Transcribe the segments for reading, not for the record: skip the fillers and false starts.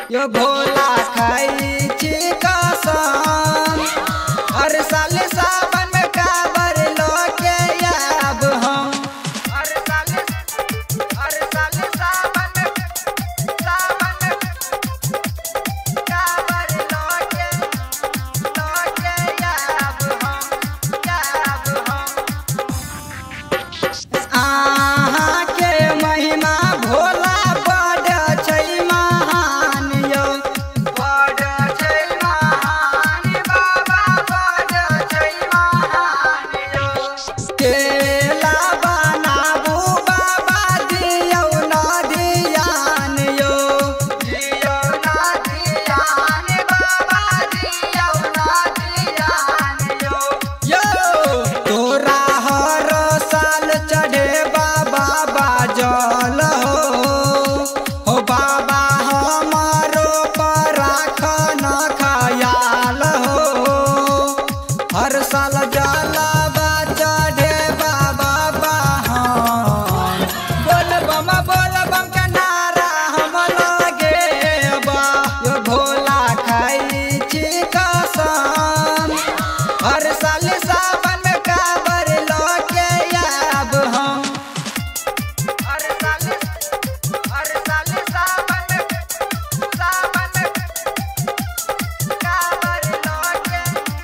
यो भोला खाई कसम हर साल सावन में काबर लोके आब हम हर साल सावन में काबर लोके आब हम आहा के महिमा भोला बड़ छै महान यो बड़ छै महान बाबा बड़ छै महान यो केला बनाबू बाबा दियौ न ध्यान यो दियौ न ध्यान बाबा दियौ न ध्यान यो तोरा हर साल चढ़े बाबा बाजल हो बाबा हमारो पर राख न खयाल हो हर साल जलवा चढ़े बाबा बहन बोल बम के नारा हम लगे बा यो भोला खाई कसम हर साल सावन में काबर लोके आब हम हर साल सावन में काबर लोके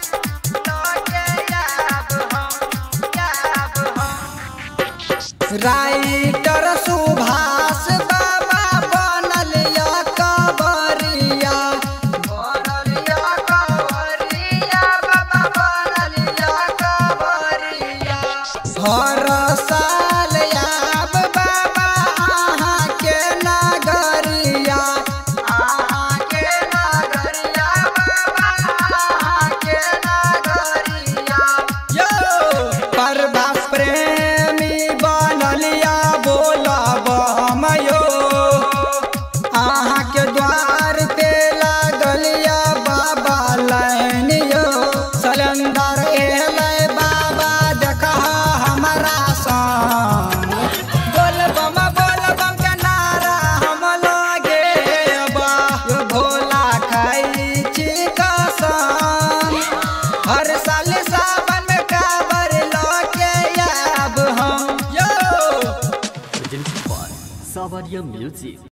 आब हम राइटर सुभाष बाबा बनल या कवरिया बाबा बनल या कवरिया हर साल आब बाबा अहाँ के नगरिया बाबा अहाँ के नगरिया यो प्रभास प्रेमी बनलिया बोलब हम यो अहाँ के द्वार पे लागलिया बाबा लाइन यो सिलेंडर एलै बाबा देख हमारा संग बोल बम के नारा हम लगे बा यो भोला खाई कसम हर साल सावन में काबर लोके आब हम यो Savaria Music.